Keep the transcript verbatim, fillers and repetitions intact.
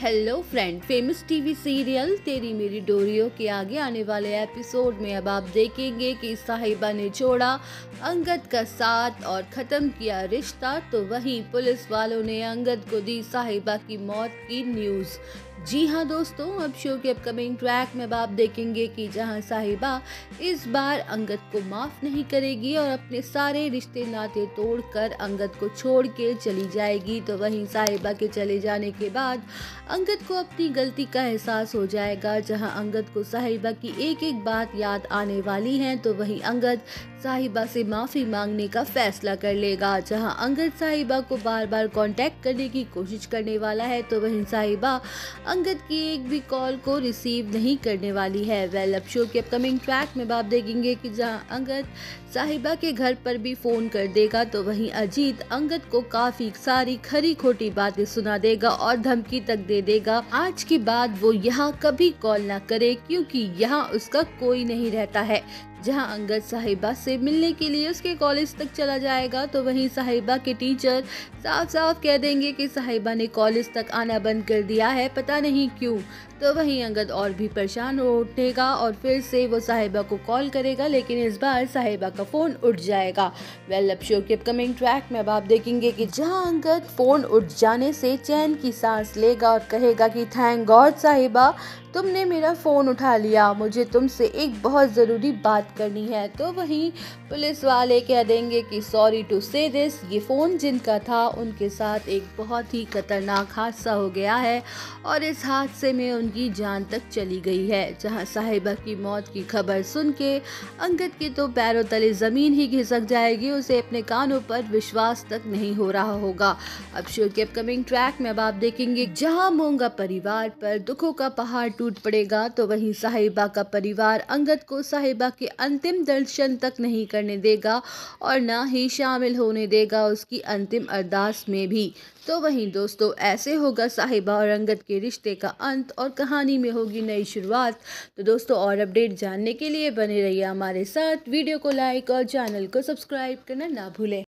Hello friend, famous TV serial तेरी मेरी डोरियों के आगे आने वाले एपिसोड में अब आप देखेंगे कि साहिबा ने छोड़ा अंगद का साथ और ख़त्म किया रिश्ता, तो वहीं पुलिस वालों ने अंगद को दी साहिबा की मौत की न्यूज़। जी हाँ दोस्तों, अब शो के अपकमिंग ट्रैक में अब आप देखेंगे कि जहां साहिबा इस बार अंगद को माफ़ नहीं करेगी और अपने सारे रिश्ते नाते तोड़कर अंगद को छोड़ के चली जाएगी, तो वहीं साहिबा के चले जाने के बाद अंगद को अपनी गलती का एहसास हो जाएगा। जहां अंगद को साहिबा की एक एक बात याद आने वाली है, तो वहीं अंगद साहिबा से माफ़ी मांगने का फैसला कर लेगा। जहां अंगद साहिबा को बार बार कांटेक्ट करने की कोशिश करने वाला है, तो वहीं साहिबा अंगद की एक भी कॉल को रिसीव नहीं करने वाली है। वेल, अब शो के अपकमिंग ट्रैक में आप देखेंगे कि जहां अंगद साहिबा के घर पर भी फ़ोन कर देगा, तो वहीं अजीत अंगद को काफ़ी सारी खरी खोटी बातें सुना देगा और धमकी तक दे देगा आज के बाद वो यहाँ कभी कॉल ना करे, क्योंकि यहाँ उसका कोई नहीं रहता है। जहां अंगद साहिबा से मिलने के लिए उसके कॉलेज तक चला जाएगा, तो वहीं साहिबा के टीचर साफ साफ कह देंगे कि साहिबा ने कॉलेज तक आना बंद कर दिया है, पता नहीं क्यों। तो वहीं अंगद और भी परेशान हो उठेगा और फिर से वो साहिबा को कॉल करेगा, लेकिन इस बार साहिबा का फ़ोन उठ जाएगा। वेल, अब शो के अपकमिंग ट्रैक में अब आप देखेंगे कि जहां अंगद फ़ोन उठ जाने से चैन की सांस लेगा और कहेगा कि थैंक गॉड साहिबा, तुमने मेरा फ़ोन उठा लिया, मुझे तुमसे एक बहुत ज़रूरी बात करनी है। तो वहीं पुलिस वाले कह देंगे कि सॉरी टू से दिस, ये फ़ोन जिनका था उनके साथ एक बहुत ही खतरनाक हादसा हो गया है और इस हादसे में उनकी जान तक चली गई है। जहां साहिबा की मौत की खबर सुन के अंगद के तो पैरों तले ज़मीन ही खिसक जाएगी, उसे अपने कानों पर विश्वास तक नहीं हो रहा होगा। अब शो के अपकमिंग ट्रैक में अब आप देखेंगे जहां मोंगा परिवार पर दुखों का पहाड़ टूट पड़ेगा, तो वहीं साहिबा का परिवार अंगद को साहिबा के अंतिम दर्शन तक नहीं करने देगा और ना ही शामिल होने देगा उसकी अंतिम अरदास में भी। तो वहीं दोस्तों, ऐसे होगा साहिबा और अंगद के रिश्ते का अंत और कहानी में होगी नई शुरुआत। तो दोस्तों, और अपडेट जानने के लिए बने रहिए हमारे साथ। वीडियो को लाइक और चैनल को सब्सक्राइब करना ना भूलें।